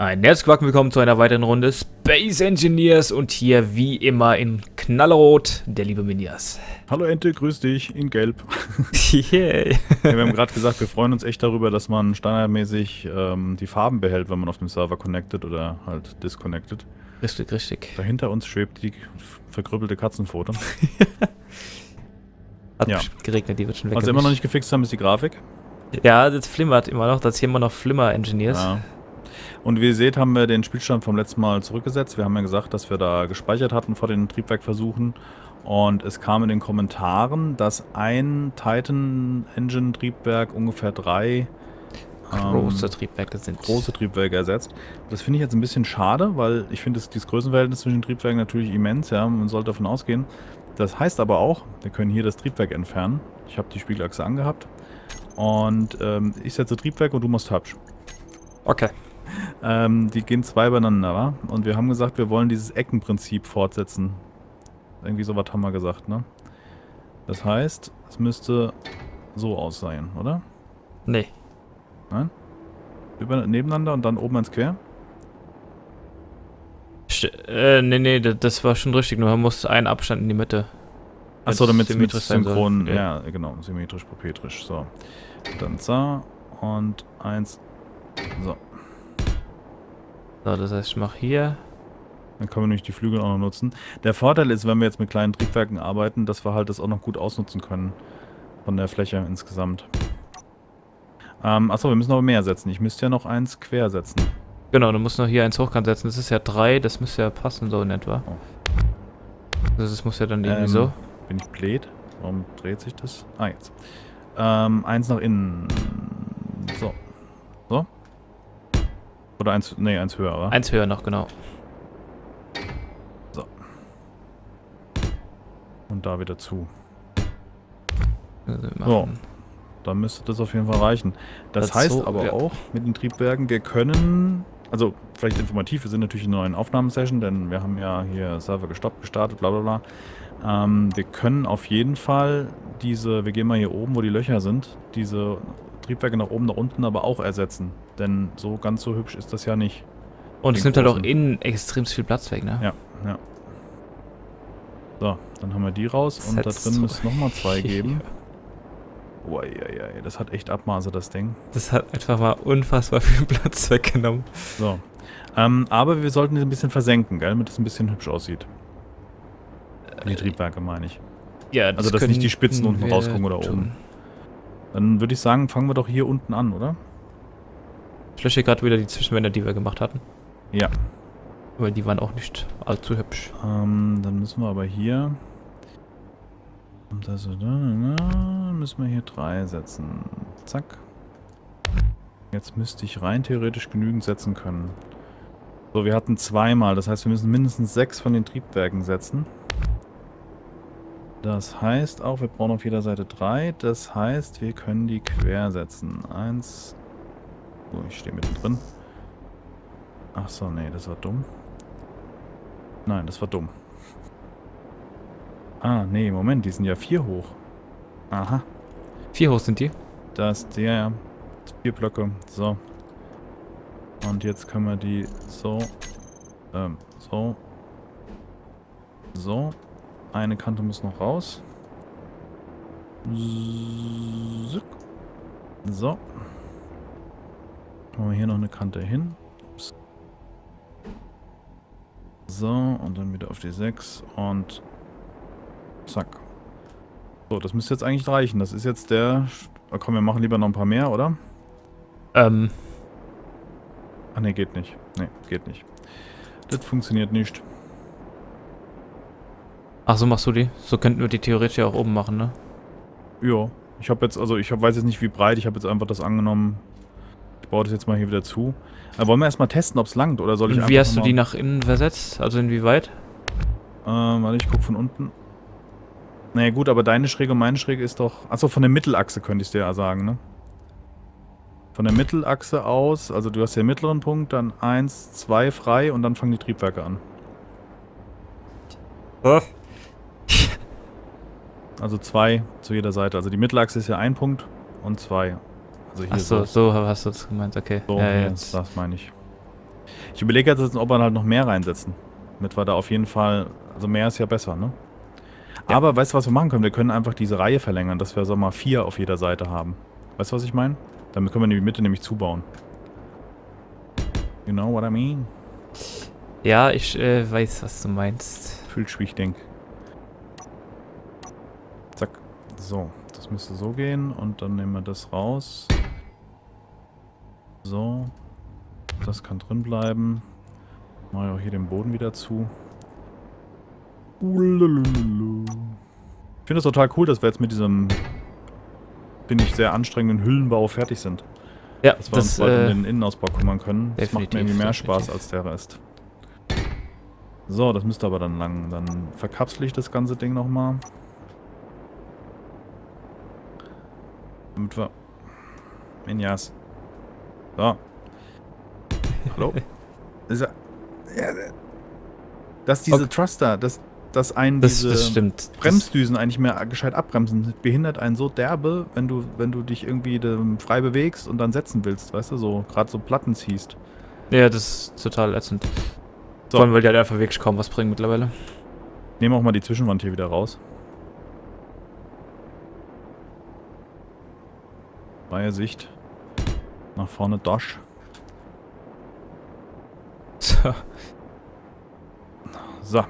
Ein herzlich willkommen zu einer weiteren Runde Space Engineers und hier wie immer in Knallerot der liebe Minias. Hallo Ente, grüß dich, in Gelb. Yeah. Ja, wir haben gerade gesagt, wir freuen uns echt darüber, dass man standardmäßig die Farben behält, wenn man auf dem Server connected oder halt disconnected. Richtig, richtig. Dahinter uns schwebt die verkrüppelte Katzenpfote. Hat Ja. geregnet, die wird schon weg. Was wir immer noch nicht gefixt haben, ist die Grafik. Ja, das flimmert immer noch, das hier immer noch Flimmer Engineers. Ja. Und wie ihr seht, haben wir den Spielstand vom letzten Mal zurückgesetzt. Wir haben ja gesagt, dass wir da gespeichert hatten vor den Triebwerkversuchen. Und es kam in den Kommentaren, dass ein Titan Engine Triebwerk ungefähr 3 Große Triebwerke sind. große Triebwerke ersetzt. Das finde ich jetzt ein bisschen schade, weil ich finde dieses Größenverhältnis zwischen den Triebwerken natürlich immens. Ja, man sollte davon ausgehen. Das heißt aber auch, wir können hier das Triebwerk entfernen. Ich habe die Spiegelachse angehabt. Und ich setze Triebwerk und du machst hübsch. Okay. Die gehen zwei beieinander, wa? Und wir haben gesagt, wir wollen dieses Eckenprinzip fortsetzen. Irgendwie sowas haben wir gesagt, ne? Das heißt, es müsste so aussehen, oder? Nee. Nein? Nebeneinander und dann oben ans Quer? Nee, das war schon richtig, nur man muss einen Abstand in die Mitte. Achso, damit es mit symmetrisch sein soll. synchron, Okay. ja genau, symmetrisch, propetrisch, so. Dann so und eins, so. So, das heißt, ich mache hier. Dann können wir nämlich die Flügel auch noch nutzen. Der Vorteil ist, wenn wir jetzt mit kleinen Triebwerken arbeiten, dass wir halt das auch noch gut ausnutzen können. Von der Fläche insgesamt. Achso, wir müssen aber mehr setzen. Ich müsste ja noch eins quer setzen. Genau, du musst noch hier eins hochkant setzen. Das ist ja 3, das müsste ja passen, so in etwa. Oh. Das muss ja dann irgendwie so. Bin ich blöd? Warum dreht sich das? Ah, jetzt. Eins nach innen. So. So? Oder eins, nee, eins höher, oder? Eins höher noch, genau. So. Und da wieder zu. Also wir So. machen- Dann müsste das auf jeden Fall reichen. Das Das heißt so, aber ja. auch mit den Triebwerken, wir können, also vielleicht informativ, wir sind natürlich in einer neuen Aufnahmesession, denn wir haben ja hier Server gestoppt, gestartet, bla bla bla. Wir können auf jeden Fall diese, wir gehen mal hier oben, wo die Löcher sind, diese Triebwerke nach oben, nach unten aber auch ersetzen. Denn so ganz so hübsch ist das ja nicht. Und es den nimmt halt auch großen. innen extrem viel Platz weg, ne? Ja, ja. So, dann haben wir die raus Das und da hättest drin du- müsste es nochmal 2 geben. Uiuiui, das hat echt Abmaße, das Ding. Das hat einfach mal unfassbar viel Platz weggenommen. So. Aber wir sollten die ein bisschen versenken, gell, damit es ein bisschen hübsch aussieht. Die Triebwerke meine ich. Ja, Also, dass nicht die Spitzen könnten unten wir rausgucken oder tun. oben. Dann würde ich sagen, fangen wir doch hier unten an, oder? Ich lösche gerade wieder die Zwischenwände, die wir gemacht hatten. Ja. Weil die waren auch nicht allzu hübsch. Dann müssen wir aber hier... Und das, müssen wir hier 3 setzen. Zack. Jetzt müsste ich rein theoretisch genügend setzen können. So, wir hatten 2 mal. Das heißt, wir müssen mindestens 6 von den Triebwerken setzen. Das heißt auch, wir brauchen auf jeder Seite 3. Das heißt, wir können die quer setzen. 1. Oh, ich stehe mittendrin. Ach so, nee, das war dumm. Nein, das war dumm. Ah, nee, Moment, die sind ja 4 hoch. Aha, 4 hoch sind die. da ist der, ja. 4 Blöcke, so. Und jetzt können wir die so, so, so. Eine Kante muss noch raus. So. Machen wir hier noch eine Kante hin. Ups. So, und dann wieder auf die 6 und zack. So, das müsste jetzt eigentlich reichen. Das ist jetzt der... Komm, wir machen lieber noch ein paar mehr, oder? Ach ne, geht nicht. Ne, geht nicht. Das funktioniert nicht. Ach, so machst du die? So könnten wir die theoretisch ja auch oben machen, ne? Ja, ich habe jetzt, also ich weiß jetzt nicht wie breit, ich habe jetzt einfach das angenommen. Ich baue das jetzt mal hier wieder zu. Wollen wir erstmal testen, ob es langt, oder soll ich Und einfach wie hast du mal- die nach innen versetzt? Also inwieweit? Warte, ich guck von unten. Naja gut, aber deine Schräge und meine Schräge ist doch... Achso, von der Mittelachse könnte ich dir ja sagen, ne? Von der Mittelachse aus, also du hast den mittleren Punkt, dann 1, 2 frei und dann fangen die Triebwerke an. Also 2 zu jeder Seite. Also die Mittelachse ist ja 1 Punkt und 2. Also hier Ach so, so hast du das gemeint, okay. So, Ja, ja, jetzt. das meine ich. Ich überlege jetzt, ob wir halt noch mehr reinsetzen. Damit wir da auf jeden Fall... Also mehr ist ja besser, ne? Ja. Aber weißt du, was wir machen können? Wir können einfach diese Reihe verlängern, dass wir, sag mal, 4 auf jeder Seite haben. Weißt du, was ich meine? Damit können wir die Mitte nämlich zubauen. You know what I mean? Ja, ich weiß, was du meinst. Fühlst, wie ich denke. Zack. So, das müsste so gehen. Und dann nehmen wir das raus. So. Das kann drin bleiben. Mache ich auch hier den Boden wieder zu. Ich finde es total cool, dass wir jetzt mit diesem, finde ich, sehr anstrengenden Hüllenbau fertig sind. Ja, dass wir uns bald um den Innenausbau kümmern können. Das macht mir irgendwie mehr Spaß als der Rest. So, das müsste aber dann lang. Dann verkapsel ich das ganze Ding nochmal. Damit wir... Minjas. So. Hallo? Dass diese Thruster, dass einen diese Bremsdüsen eigentlich mehr gescheit abbremsen, das behindert einen so derbe, wenn du dich irgendwie frei bewegst und dann setzen willst, weißt du, so gerade so Platten ziehst. Ja, das ist total ätzend. So. Vor allem, weil die halt einfach wirklich kaum was bringen mittlerweile. Nehmen auch mal die Zwischenwand hier wieder raus. Freie Sicht. Nach vorne Dosch. So. So.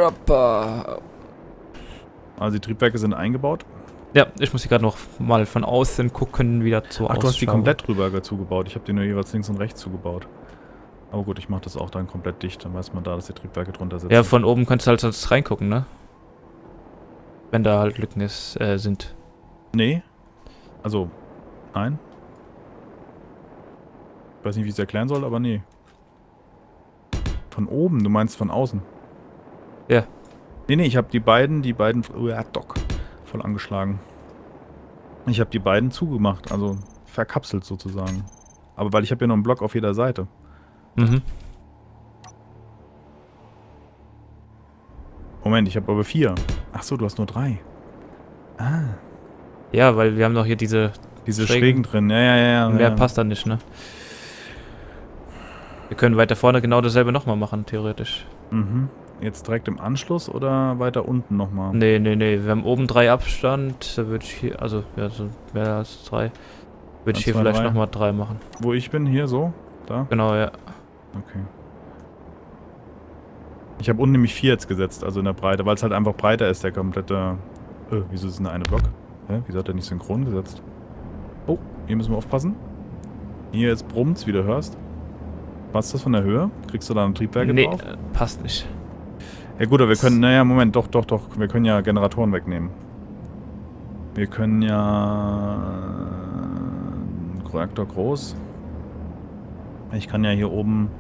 Also die Triebwerke sind eingebaut. Ja, ich muss hier gerade noch mal von außen gucken, wieder zur Ach, du hast die komplett drüber zugebaut. Ich habe die nur jeweils links und rechts zugebaut. Aber gut, ich mache das auch dann komplett dicht. Dann weiß man da, dass die Triebwerke drunter sitzen. Ja, von oben kannst du halt reingucken, ne? Wenn da halt Lücken sind. Nee. Also, nein. Ich weiß nicht, wie ich es erklären soll, aber nee. Von oben, du meinst von außen? Ja. Nee, ich habe die beiden, voll angeschlagen. Ich habe die beiden zugemacht, also verkapselt sozusagen. Aber weil ich habe ja noch einen Block auf jeder Seite. Mhm. Moment, ich habe aber 4. Ach so, du hast nur 3. Ah. Ja, weil wir haben noch hier diese Schrägen drin. Ja. Mehr passt da nicht, ne? Wir können weiter vorne genau dasselbe nochmal machen, theoretisch. Mhm. Jetzt direkt im Anschluss oder weiter unten nochmal? Nee. Wir haben oben 3 Abstand. Da würde ich hier, also, ja, so mehr als 3. Würde ich hier vielleicht nochmal 3 machen. Wo ich bin, hier so? Da? Genau, ja. Okay. Ich habe unten nämlich 4 jetzt gesetzt, also in der Breite, weil es halt einfach breiter ist, der komplette... wieso ist denn der eine Block? Hä? Wieso hat der nicht synchron gesetzt? Oh, hier müssen wir aufpassen. Hier ist Brummt's, wie du hörst. Passt das von der Höhe? Kriegst du da ein Triebwerke drauf? Nee, passt nicht. Ja gut, aber wir können... Naja, Moment, doch. Wir können ja Generatoren wegnehmen. Wir können ja... Reaktor groß. Ich kann ja hier oben...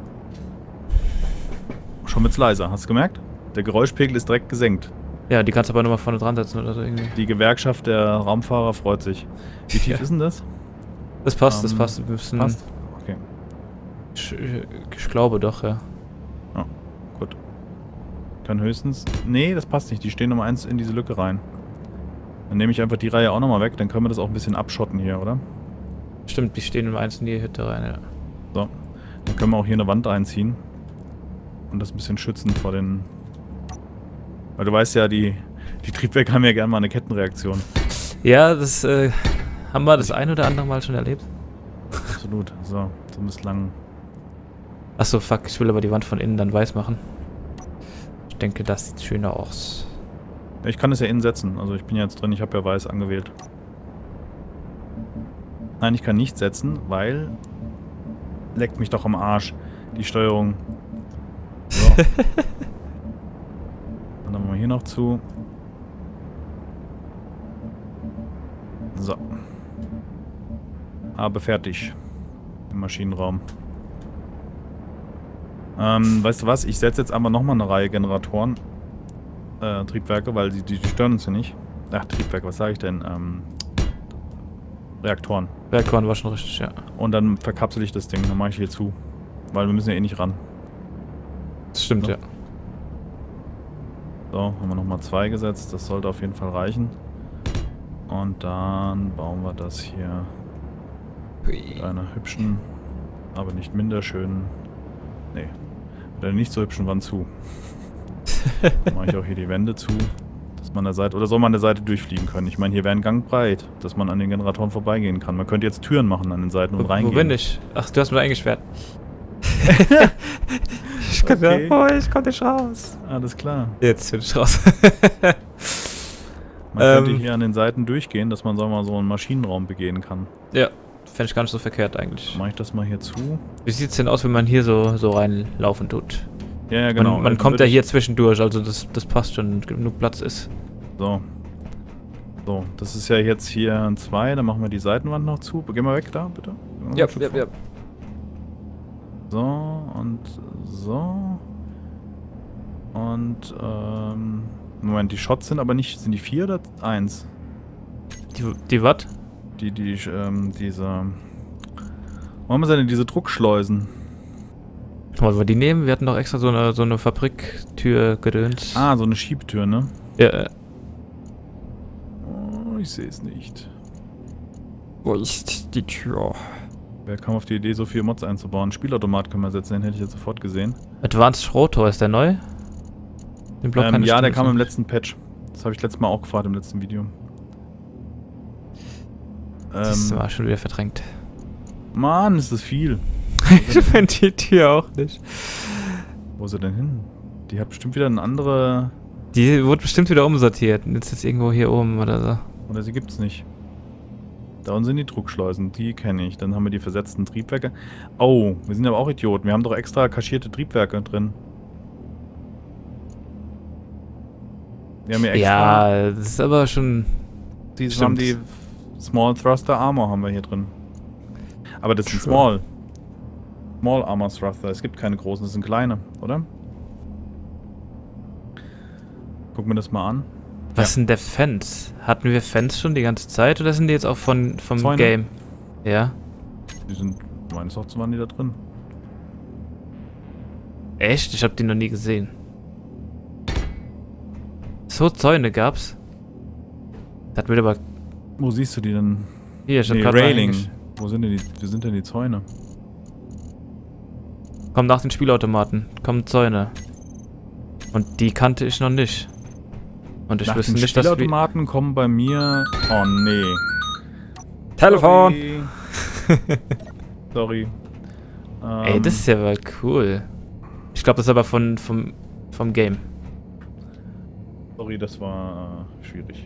Schon wird's leiser, hast du gemerkt? Der Geräuschpegel ist direkt gesenkt. Ja, die kannst du aber nochmal vorne dran setzen oder so irgendwie. Die Gewerkschaft der Raumfahrer freut sich. Wie tief ist denn das? Das passt, das passt. Wir müssen passt? Okay. Ich glaube doch, ja. Ja, gut. Kann höchstens... Nee, das passt nicht. Die stehen Nummer 1 in diese Lücke rein. Dann nehme ich einfach die Reihe auch nochmal weg. Dann können wir das auch ein bisschen abschotten hier, oder? Stimmt, die stehen Nummer 1 in die Hütte rein, ja. So. Dann können wir auch hier eine Wand einziehen. Und das ein bisschen schützen vor den... Weil du weißt ja, die Triebwerke haben ja gerne mal eine Kettenreaktion. Ja, das haben wir das ein oder andere Mal schon erlebt. Absolut. So misslang. Achso, fuck, ich will aber die Wand von innen dann weiß machen. Ich denke, das sieht schöner aus. Ja, ich kann es ja innen setzen. Also ich bin ja jetzt drin, ich habe ja weiß angewählt. Nein, ich kann nicht setzen, weil... Leckt mich doch am Arsch. Die Steuerung. So. Dann machen wir hier noch zu. So. Aber fertig. Im Maschinenraum. Weißt du was? Ich setze jetzt einfach nochmal eine Reihe Generatoren. Triebwerke, weil die stören uns ja nicht. Ach, Triebwerke, was sage ich denn? Reaktoren. Reaktoren war schon richtig, ja. Und dann verkapsel ich das Ding, dann mache ich hier zu. Weil wir müssen ja eh nicht ran. Das stimmt, ja. So, haben wir nochmal 2 gesetzt. Das sollte auf jeden Fall reichen. Und dann bauen wir das hier mit einer hübschen, aber nicht minder schönen Nee. Mit einer nicht so hübschen Wand zu. Dann mache ich auch hier die Wände zu. Dass man an der Seite, oder soll man an der Seite durchfliegen können? Ich meine, hier wäre ein Gang breit, dass man an den Generatoren vorbeigehen kann. Man könnte jetzt Türen machen an den Seiten und reingehen. Wo bin ich? Ach, du hast mich eingesperrt. Ich konnte nicht raus. Alles klar. Jetzt bin ich raus. Man könnte hier an den Seiten durchgehen, dass man, sagen wir mal, so einen Maschinenraum begehen kann. Ja, fände ich gar nicht so verkehrt eigentlich. Mache ich das mal hier zu. Wie sieht's denn aus, wenn man hier so reinlaufen tut? Ja, genau. Man kommt ja hier zwischendurch, also das passt schon, genug Platz ist. So. So, das ist ja jetzt hier ein 2, dann machen wir die Seitenwand noch zu. Geh mal weg da, bitte. Ja. So, und so. Und, Moment, die Shots sind aber nicht, sind die 4 oder 1? Die was? Diese... Wo haben wir denn diese Druckschleusen? Wollen wir die nehmen? Wir hatten doch extra so eine Fabriktür gedöns. Ah, so eine Schiebtür, ne? Ja. Oh, ich sehe es nicht. Wo ist die Tür? Wer kam auf die Idee, so viele Mods einzubauen? Spielautomat können wir setzen, den hätte ich jetzt sofort gesehen. Advanced Rotor, ist der neu? Den Block kann ich ja, der kam im letzten Patch. Das habe ich letztes Mal auch gefragt im letzten Video. Das war schon wieder verdrängt. Mann, ist das viel. Ich finde die Tür auch nicht. Wo ist er denn hin? Die hat bestimmt wieder eine andere... Die wurde bestimmt wieder umsortiert. Jetzt ist irgendwo hier oben oder so. Oder sie gibt's nicht. Da unten sind die Druckschleusen, die kenne ich. Dann haben wir die versetzten Triebwerke. Oh, wir sind aber auch Idioten. Wir haben doch extra kaschierte Triebwerke drin. Wir haben ja extra... Ja, das ist aber schon... Die haben die Small Thruster Armor haben wir hier drin. Aber das sind Small Armor Thruster. Es gibt keine großen, das sind kleine, oder? Guck mir das mal an. Was sind der Fans? Hatten wir Fans schon die ganze Zeit oder sind die jetzt auch vom Zäune. Game? Ja. Die sind, meines Erachtens waren die da drin. Echt? Ich hab die noch nie gesehen. So Zäune gab's? Das wird aber... Wo siehst du die denn? Hier, schon Railing. Wo sind denn die Zäune? Komm nach den Spielautomaten. Kommen Zäune. Und die kannte ich noch nicht. Und ich wüsste nicht, dass wir... Spielautomaten kommen bei mir... Oh, nee. Telefon! Sorry. Ey, das ist ja mal cool. Ich glaube, das ist aber vom Game. Sorry, das war schwierig.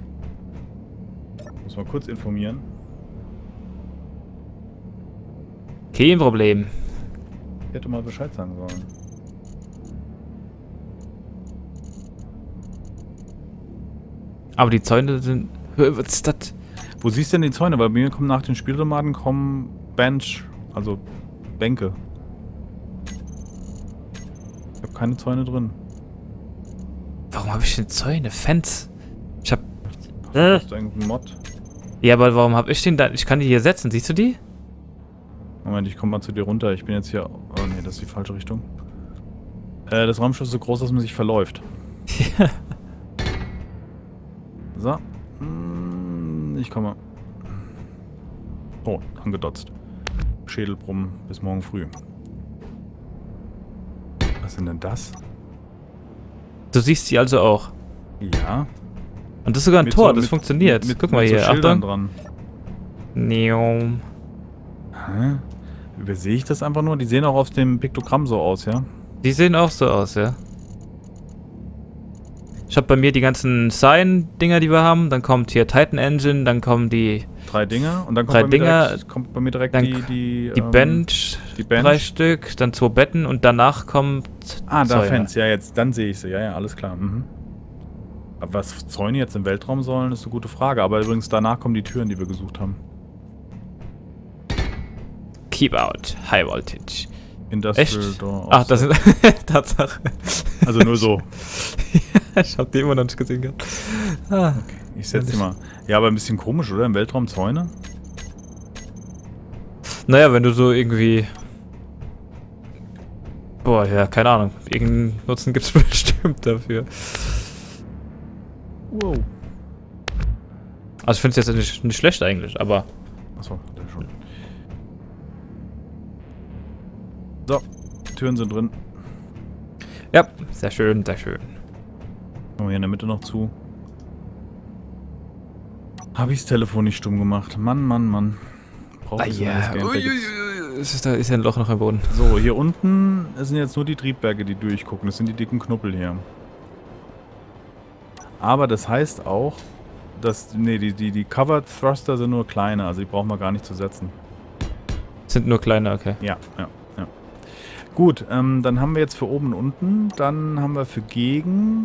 Muss mal kurz informieren. Kein Problem. Ich hätte mal Bescheid sagen sollen. Aber die Zäune sind... Was ist das? Wo siehst du denn die Zäune? Weil bei mir kommen nach den Spielautomaten Bench, also Bänke. Ich habe keine Zäune drin. Warum habe ich denn Zäune? Fans? Ich hab... Hast du irgendeinen Mod? Ja, aber warum habe ich den da... Ich kann die hier setzen, siehst du die? Moment, ich komme mal zu dir runter. Ich bin jetzt hier... Oh nee, das ist die falsche Richtung. Das Raumschiff ist so groß, dass man sich verläuft. Ja. So. Ich komme. Oh, angedotzt. Schädelbrummen bis morgen früh. Was sind denn das? Du siehst sie also auch. Ja. Und das ist sogar ein Tor, das funktioniert. Guck mal hier, so Schildern Achtung. dran. Neum. Hä? Übersehe ich das einfach nur? Die sehen auch auf dem Piktogramm so aus, ja? Die sehen auch so aus, ja. Ich habe bei mir die ganzen Sign-Dinger, die wir haben. Dann kommt hier Titan Engine, dann kommen die... 3 Dinger und dann kommt, bei mir direkt die Bench, 3 Stück, dann 2 Betten und danach kommt... Ah, da Zäune. Fans, ja, jetzt, dann sehe ich sie. Ja, ja, alles klar. Mhm. Aber was Zäune jetzt im Weltraum sollen, ist eine gute Frage. Aber übrigens, danach kommen die Türen, die wir gesucht haben. Keep out, High Voltage. Industrial Echt? Door. Ach, das ist... Tatsache. Also nur so. Ich hab die immer noch nicht gesehen gehabt. Ah. Okay, ich setze die mal. Ja, aber ein bisschen komisch, oder? Im Weltraum Zäune? Naja, wenn du so irgendwie... Boah, ja, keine Ahnung. Irgendeinen Nutzen gibt's bestimmt dafür. Wow. Also ich finde es jetzt nicht schlecht eigentlich, aber... Achso, der schon. So, Türen sind drin. Ja, sehr schön, sehr schön. Machen wir hier in der Mitte noch zu. Habe ich das Telefon nicht stumm gemacht. Mann, Mann, Mann. Braucht Ja, ist ja ein Loch noch im Boden. So, hier unten sind jetzt nur die Triebwerke, die durchgucken. Das sind die dicken Knuppel hier. Aber das heißt auch, dass... Ne, die Covered Thruster sind nur kleine. Also die brauchen wir gar nicht zu setzen. Sind nur kleine, okay. Ja. Gut, dann haben wir jetzt für oben und unten. Dann haben wir für gegen...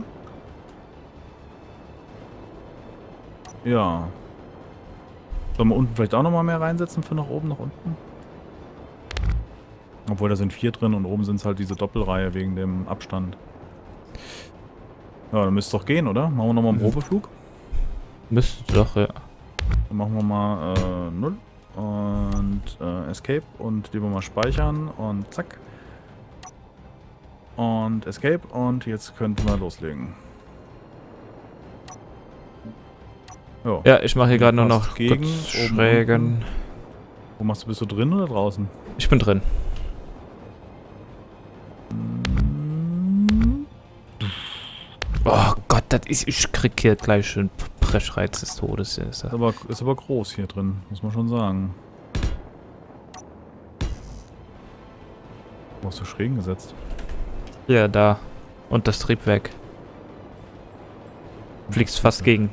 Ja. Sollen wir unten vielleicht auch nochmal mehr reinsetzen für nach oben, nach unten? Obwohl, da sind 4 drin und oben sind es halt diese Doppelreihe wegen dem Abstand. Ja, dann müsste es doch gehen, oder? Machen wir nochmal einen Probeflug? Müsste doch, ja. Dann machen wir mal 0 und Escape und lieber mal speichern und zack. Und Escape und jetzt könnten wir loslegen. Jo. Ja, ich mache hier gerade nur noch gegen, kurz schrägen. Wo machst du? Bist du drin oder draußen? Ich bin drin. Oh Gott, das ist... Ich krieg hier gleich schon Preschreiz des Todes. Ist aber groß hier drin, muss man schon sagen. Wo hast du schrägen gesetzt? Ja, da. Und das Triebwerk. Fliegst fast gegen.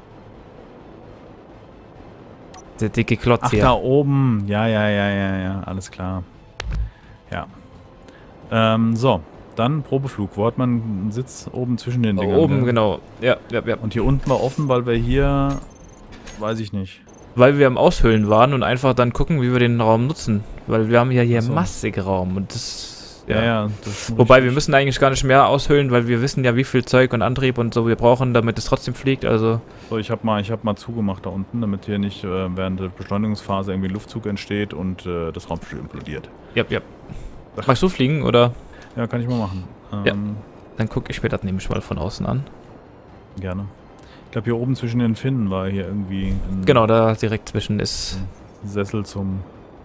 Der dicke Klotz Ach, hier. da oben. Ja. Alles klar. Ja. So. Dann Probeflug. Wo hat man einen Sitz oben zwischen den Dingern? Oben, genau. Ja. Und hier unten war offen, weil wir hier... Weiß ich nicht. Weil wir am Aushöhlen waren und einfach dann gucken, wie wir den Raum nutzen. Weil wir haben ja hier Ach so. massig Raum und das... Ja, das ist Wobei, wir müssen eigentlich gar nicht mehr aushöhlen, weil wir wissen ja, wie viel Zeug und Antrieb und so wir brauchen, damit es trotzdem fliegt, also... So, ich hab mal zugemacht da unten, damit hier nicht während der Beschleunigungsphase irgendwie Luftzug entsteht und das Raumschiff implodiert. Ja. Magst du fliegen, oder? Ja, kann ich mal machen. Ja. Dann gucke ich mir das nämlich mal von außen an. Gerne. Ich glaube, hier oben zwischen den Finnen war hier irgendwie ein Genau, da direkt zwischen ist... Sessel zum...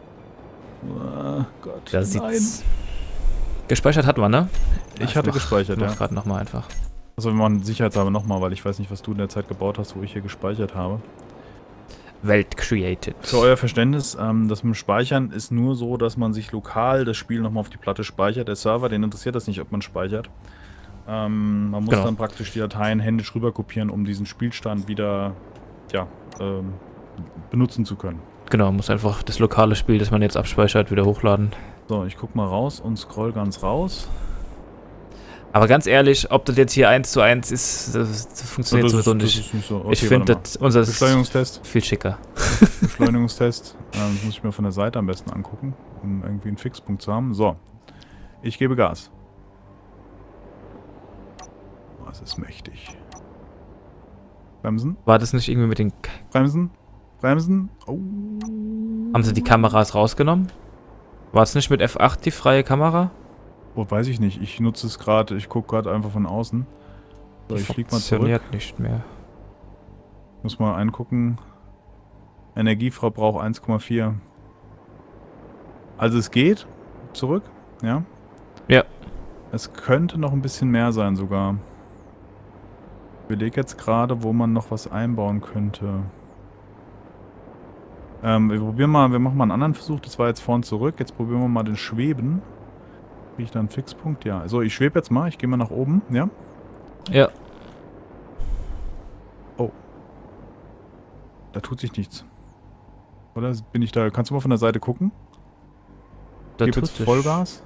Gott, Da sieht's... Gespeichert hat man, ne? Ich hatte gespeichert, ja. Ich mach gerade nochmal einfach. Also wir machen sicherheitshalber nochmal, weil ich weiß nicht, was du in der Zeit gebaut hast, wo ich hier gespeichert habe. Welt created. Für euer Verständnis, das mit dem Speichern ist nur so, dass man sich lokal das Spiel nochmal auf die Platte speichert. Der Server, den interessiert das nicht, ob man speichert. Man muss dann praktisch die Dateien händisch rüber kopieren, um diesen Spielstand wieder benutzen zu können. Genau, muss einfach das lokale Spiel, das man jetzt abspeichert, wieder hochladen. So, ich guck mal raus und scroll ganz raus. Aber ganz ehrlich, ob das jetzt hier 1:1 ist, das funktioniert sowieso nicht. Das ist nicht so. Okay, ich finde, unser Beschleunigungstest. viel schicker. Beschleunigungstest. Das muss ich mir von der Seite am besten angucken, um irgendwie einen Fixpunkt zu haben. So, ich gebe Gas. Das ist mächtig. Bremsen. War das nicht irgendwie mit den... Bremsen. Bremsen. Oh. Haben sie die Kameras rausgenommen? War es nicht mit F8 die freie Kamera? Oh, weiß ich nicht. Ich nutze es gerade. Ich gucke gerade einfach von außen. So, ich flieg mal zurück. Funktioniert nicht mehr. Muss mal eingucken. Energieverbrauch 1,4. Also es geht. Zurück. Ja. Ja. Es könnte noch ein bisschen mehr sein sogar. Ich überlege jetzt gerade, wo man noch was einbauen könnte. Wir machen mal einen anderen Versuch. Das war jetzt vorn zurück. Jetzt probieren wir mal den Schweben. Kriege ich da einen Fixpunkt? Ja. So, ich schwebe jetzt mal. Ich gehe mal nach oben. Ja? Ja. Oh. Da tut sich nichts. Oder bin ich da? Kannst du mal von der Seite gucken? Da ich gebe jetzt Vollgas.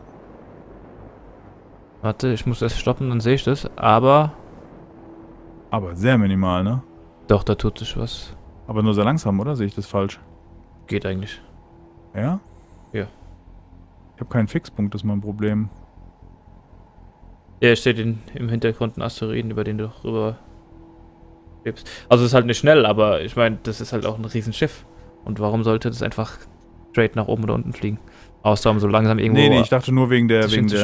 Warte, ich muss erst stoppen, dann sehe ich das. Aber sehr minimal, ne? doch, da tut sich was. Aber nur sehr langsam, oder? Sehe ich das falsch? Geht eigentlich. Ja? Ja. Ich habe keinen Fixpunkt, das ist mein Problem. Ja, es steht im Hintergrund ein Asteroiden, über den du rüber schwebst. Also es ist halt nicht schnell, aber ich meine, das ist halt auch ein Riesenschiff. Und warum sollte das einfach straight nach oben oder unten fliegen? Außer um so langsam irgendwo... Nee, ich dachte nur wegen der... wegen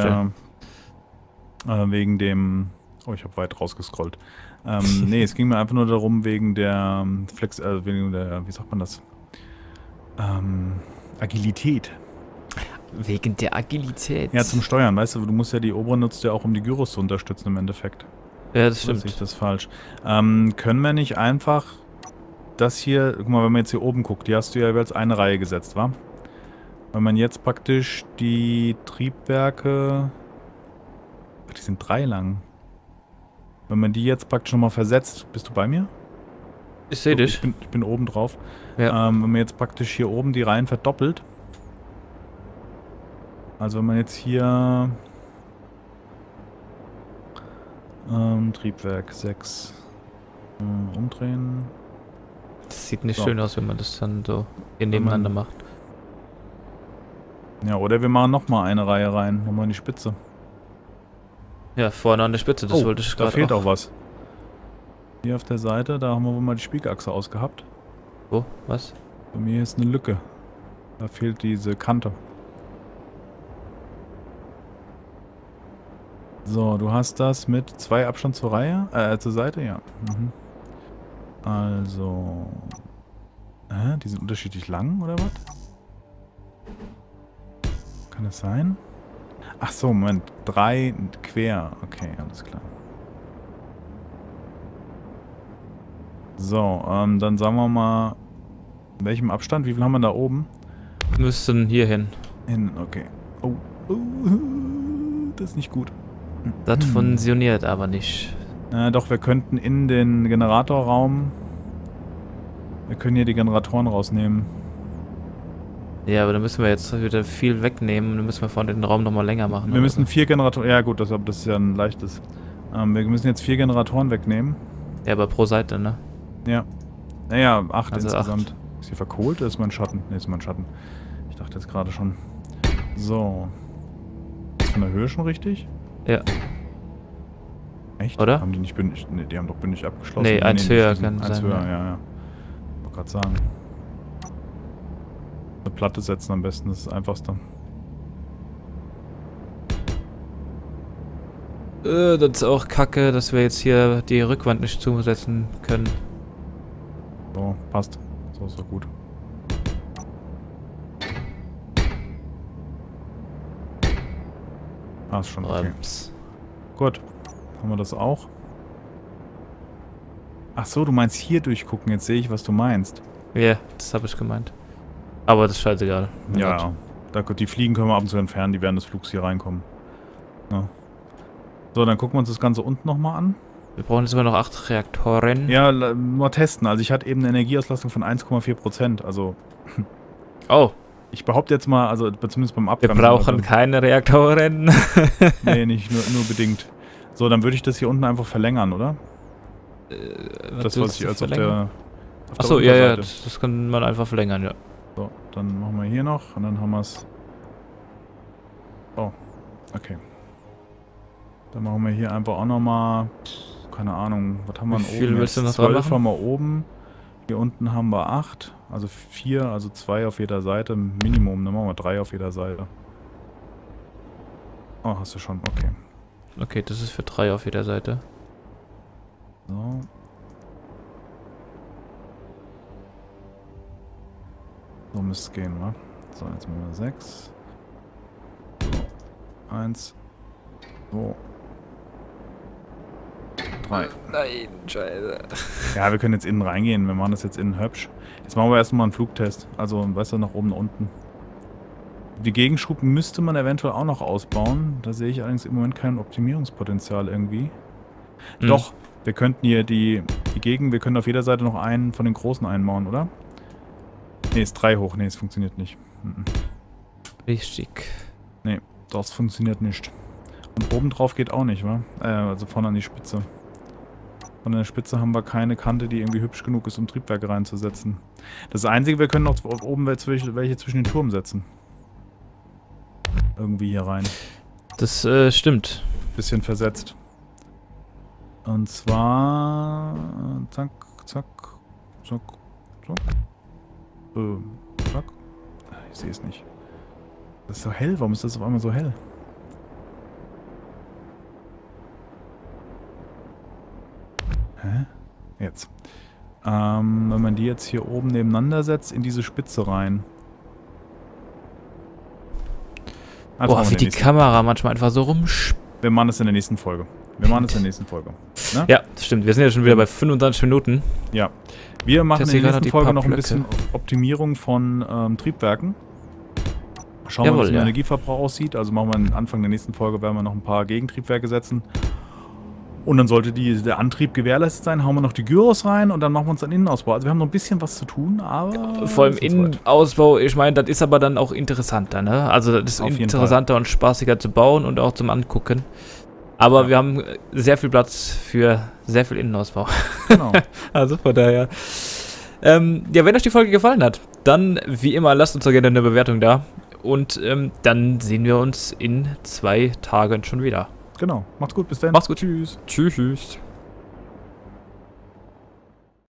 dem... Oh, ich habe weit rausgescrollt. Nee, es ging mir einfach nur darum, wegen der wegen der, wie sagt man das? Agilität. Wegen der Agilität. Ja, zum Steuern, weißt du, du musst ja die oberen nutzt ja auch, um die Gyros zu unterstützen im Endeffekt. Ja, das Oder stimmt. sehe ich das falsch? Können wir nicht einfach das hier, guck mal, wenn man jetzt hier oben guckt, die hast du ja jeweils eine Reihe gesetzt, wa? Wenn man jetzt praktisch die Triebwerke, ach, die sind 3 lang. Wenn man die jetzt praktisch nochmal versetzt, bist du bei mir? Ich sehe dich. Ich bin oben drauf. Ja. Wenn man jetzt praktisch hier oben die Reihen verdoppelt, also wenn man jetzt hier Triebwerk 6 umdrehen. Das sieht nicht So. schön aus, wenn man das dann so hier nebeneinander macht. Ja, oder wir machen nochmal eine Reihe rein, nochmal in die Spitze. Ja, vorne an der Spitze, das wollte ich da gerade fehlt auch was. Hier auf der Seite, da haben wir wohl mal die Spiegachse ausgehabt. Wo? Was? Bei mir ist eine Lücke. Da fehlt diese Kante. So, du hast das mit 2 Abstand zur Reihe, zur Seite, ja. Mhm. Also, die sind unterschiedlich lang, oder was? Kann das sein? Ach so, Moment, 3 quer. Okay, alles klar. So, dann sagen wir mal, in welchem Abstand? Wie viel haben wir da oben? Wir müssen hier hin. Okay. Oh, das ist nicht gut. Das funktioniert aber nicht. Doch, wir könnten in den Generatorraum... Wir können hier die Generatoren rausnehmen. Ja, aber dann müssen wir jetzt wieder viel wegnehmen und dann müssen wir vorne den Raum nochmal länger machen. Wir müssen 4 Generatoren... Ja gut, das ist ja ein leichtes. Wir müssen jetzt 4 Generatoren wegnehmen. Ja, aber pro Seite, ne? Ja. Naja, 8 Also insgesamt. 8. Ist hier verkohlt oder ist mein Schatten? Ne, ist mein Schatten. Ich dachte jetzt gerade schon. So. Ist von der Höhe schon richtig? Ja. Echt? Oder? Haben die nicht bündig... Ne, die haben doch bündig abgeschlossen. Nee, eins höher kann eins sein, höher, ja. ja. Wollte gerade sagen. Eine Platte setzen am besten, das ist das Einfachste. Das ist auch kacke, dass wir jetzt hier die Rückwand nicht zusetzen können. So, passt. So ist doch gut. Passt schon, okay. Gut. Haben wir das auch? Ach so, du meinst hier durchgucken. Jetzt sehe ich, was du meinst. Ja, das habe ich gemeint. Aber das ist scheißegal. Ja, die Fliegen können wir ab und zu entfernen, die während des Flugs hier reinkommen. Ja. So, dann gucken wir uns das Ganze unten nochmal an. Wir brauchen jetzt immer noch 8 Reaktoren. Ja, mal testen. Also ich hatte eben eine Energieauslastung von 1,4%. Also... Oh. Ich behaupte jetzt mal, also zumindest beim Abgang... Wir brauchen keine Reaktoren. Nee, nicht nur bedingt. So, dann würde ich das hier unten einfach verlängern, oder? Das, was ich als auf der... Achso, ja, das kann man einfach verlängern, ja. So, dann machen wir hier noch und dann haben wir es... Oh, okay. Dann machen wir hier einfach auch nochmal... Keine Ahnung, was haben wir denn oben? Wie viel willst du noch dran 12 machen? haben wir oben. Hier unten haben wir 8. Also 4, also 2 auf jeder Seite. Minimum, dann machen wir 3 auf jeder Seite. Oh, hast du schon, okay. Okay, das ist für 3 auf jeder Seite. So. So müsste es gehen, wa? So, jetzt machen wir 6. So. 1. 2. 3. Nein, scheiße. Ja, wir können jetzt innen reingehen. Wir machen das jetzt innen hübsch. Jetzt machen wir erstmal einen Flugtest. Also, weißt du, nach oben, nach unten. Die Gegenschub müsste man eventuell auch noch ausbauen. Da sehe ich allerdings im Moment kein Optimierungspotenzial irgendwie. Mhm. Doch, wir könnten hier wir können auf jeder Seite noch einen von den großen einbauen, oder? Ne, ist 3 hoch. Ne, es funktioniert nicht. Richtig. Ne, das funktioniert nicht. Und oben drauf geht auch nicht, wa? Also vorne an die Spitze. Von der Spitze haben wir keine Kante, die irgendwie hübsch genug ist, um Triebwerke reinzusetzen. Das Einzige, wir können noch oben welche zwischen den Turm setzen. Irgendwie hier rein. Das stimmt. Bisschen versetzt. Und zwar... Zack, zack, zack, zack. Zack. Ich sehe es nicht. Das ist so hell. Warum ist das auf einmal so hell? Hä? Jetzt. Wenn man die jetzt hier oben nebeneinander setzt, in diese Spitze rein. Boah, wie die Kamera manchmal einfach so rumspielt. Wir machen das in der nächsten Folge. Ne? Ja, das stimmt. Wir sind ja schon wieder bei 25 Minuten. Ja. Wir machen in der nächsten Folge noch ein bisschen Optimierung von Triebwerken. Schauen wir, wie der Energieverbrauch aussieht. Also machen wir Anfang der nächsten Folge, werden wir noch ein paar Gegentriebwerke setzen. Und dann sollte der Antrieb gewährleistet sein, hauen wir noch die Gyros rein und dann machen wir uns einen Innenausbau. Also wir haben noch ein bisschen was zu tun, aber... Vor allem Innenausbau, ich meine, das ist aber dann auch interessanter, ne? Also das ist interessanter und spaßiger zu bauen und auch zum Angucken. Aber wir haben sehr viel Platz für sehr viel Innenausbau. Genau. Also von daher... ja, wenn euch die Folge gefallen hat, dann wie immer lasst uns doch gerne eine Bewertung da. Und dann sehen wir uns in 2 Tagen schon wieder. Genau. Macht's gut. Bis dann. Macht's gut. Tschüss. Tschüss.